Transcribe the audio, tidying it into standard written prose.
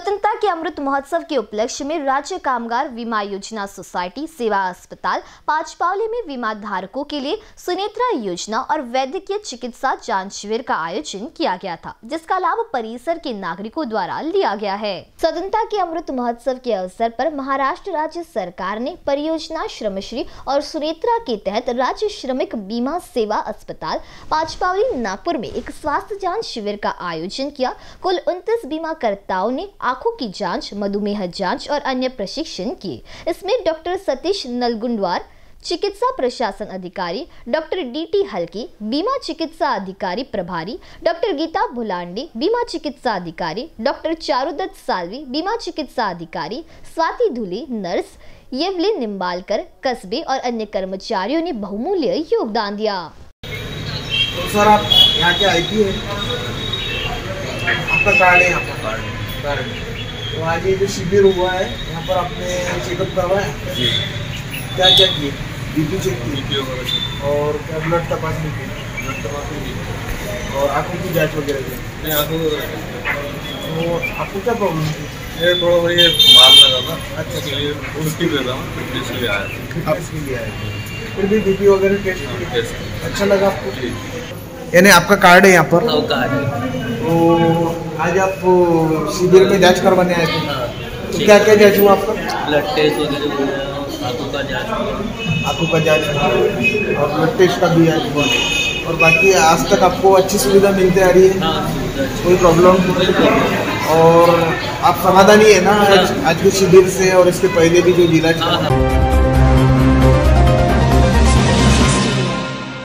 स्वतंत्रता के अमृत महोत्सव के उपलक्ष्य में राज्य कामगार बीमा योजना सोसाइटी सेवा अस्पताल पांचपावली में बीमा धारकों के लिए सुनेत्रा योजना और वैद्यकीय चिकित्सा जांच शिविर का आयोजन किया गया था, जिसका लाभ परिसर के नागरिकों द्वारा लिया गया है। स्वतंत्रता के अमृत महोत्सव के अवसर पर महाराष्ट्र राज्य सरकार ने परियोजना श्रमश्री और सुनेत्रा के तहत राज्य श्रमिक बीमा सेवा अस्पताल पांचपावली नागपुर में एक स्वास्थ्य जांच शिविर का आयोजन किया। कुल 29 बीमाकर्ताओं ने आंखों की जांच, मधुमेह जांच और अन्य प्रशिक्षण किए। इसमें डॉक्टर सतीश नलगुंडवार, चिकित्सा प्रशासन अधिकारी, डॉक्टर डीटी हल्की, बीमा चिकित्सा अधिकारी प्रभारी, डॉक्टर गीता भुलांडी, बीमा चिकित्सा अधिकारी, डॉक्टर चारुदत्त सालवी, बीमा चिकित्सा अधिकारी, स्वाति धुली, नर्स, येवली निम्बालकर, कस्बे और अन्य कर्मचारियों ने बहुमूल्य योगदान दिया। तो सर, आप यहाँ के आईपी है, आपका कार्ड है यहाँ पर कार्ड। तो आज ये जो शिविर हुआ है यहाँ पर आपने चेकअप करवाया, क्या क्या किए? बीपी चेक की और क्या ब्लड तपासनी की और आंखों की जांच वगैरह की? तो आपको क्या प्रॉब्लम थी? ये थोड़ा ये मार लगा था। अच्छा, उसकी वजह से फिटनेस के लिए आया। इसके लिए आए, फिर भी बीपी वगैरह टेस्ट अच्छा लगा आपको? यानी आपका कार्ड है यहाँ पर? कार्ड है। तो आज आप शिविर में जांच करवाने आए थे, तो क्या क्या जांच हुआ आपका? ब्लड टेस्ट वगैरह हुआ, आंखों का जांच हुआ। आंखों का जांच हुआ और ब्लड टेस्ट का भी जांच हुआ। और बाकी आज तक आपको अच्छी सुविधा मिलती आ रही है? कोई प्रॉब्लम? और आप समाधानी है ना आज के शिविर से और इसके पहले भी जो इलाज?